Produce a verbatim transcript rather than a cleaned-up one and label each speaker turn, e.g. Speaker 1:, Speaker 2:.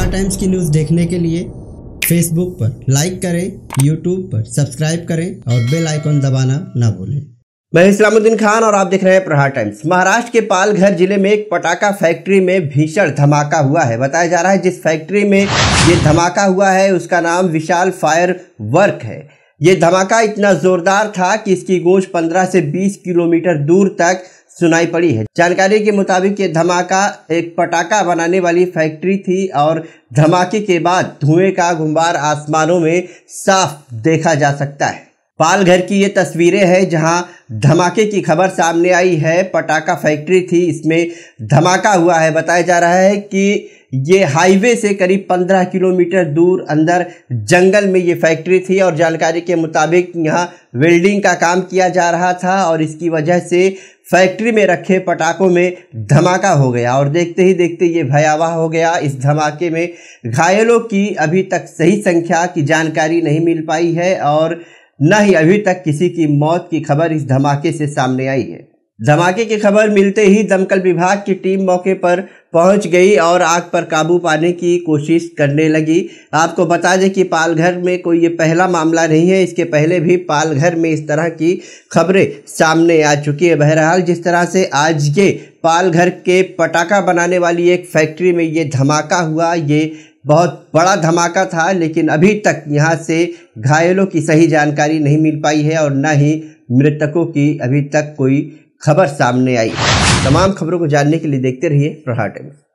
Speaker 1: प्रहार टाइम्स की न्यूज़ देखने के लिए फेसबुक पर लाइक करें, यूट्यूब पर सब्सक्राइब करें और बेल आइकन दबाना ना भूलें।
Speaker 2: मैं इस्लामुद्दीन खान और आप देख रहे हैं प्रहार टाइम्स। महाराष्ट्र के पालघर जिले में एक पटाखा फैक्ट्री में भीषण धमाका हुआ है। बताया जा रहा है जिस फैक्ट्री में ये धमाका हुआ है उसका नाम विशाल फायर वर्क है। ये धमाका इतना जोरदार था कि इसकी गूंज पंद्रह से बीस किलोमीटर दूर तक सुनाई पड़ी है। जानकारी के मुताबिक ये धमाका एक पटाखा बनाने वाली फैक्ट्री थी और धमाके के बाद धुएं का गुंबार आसमानों में साफ देखा जा सकता है। पालघर की ये तस्वीरें हैं जहां धमाके की खबर सामने आई है। पटाखा फैक्ट्री थी, इसमें धमाका हुआ है। बताया जा रहा है कि ये हाईवे से करीब पंद्रह किलोमीटर दूर अंदर जंगल में ये फैक्ट्री थी और जानकारी के मुताबिक यहाँ वेल्डिंग का काम किया जा रहा था और इसकी वजह से फैक्ट्री में रखे पटाखों में धमाका हो गया और देखते ही देखते ये भयावह हो गया। इस धमाके में घायलों की अभी तक सही संख्या की जानकारी नहीं मिल पाई है और न ही अभी तक किसी की मौत की खबर इस धमाके से सामने आई है। धमाके की खबर मिलते ही दमकल विभाग की टीम मौके पर पहुंच गई और आग पर काबू पाने की कोशिश करने लगी। आपको बता दें कि पालघर में कोई ये पहला मामला नहीं है, इसके पहले भी पालघर में इस तरह की खबरें सामने आ चुकी है। बहरहाल जिस तरह से आज के पालघर के पटाखा बनाने वाली एक फैक्ट्री में ये धमाका हुआ, ये बहुत बड़ा धमाका था, लेकिन अभी तक यहाँ से घायलों की सही जानकारी नहीं मिल पाई है और न ही मृतकों की अभी तक कोई खबर सामने आई। तमाम खबरों को जानने के लिए देखते रहिए प्रहार टाइम्स।